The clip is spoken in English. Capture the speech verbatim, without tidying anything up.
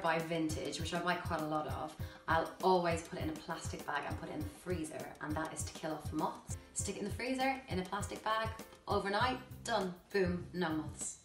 buy vintage, which I buy quite a lot of, I'll always put it in a plastic bag and put it in the freezer, and that is to kill off moths. Stick it in the freezer, in a plastic bag, overnight, done, boom, no moths.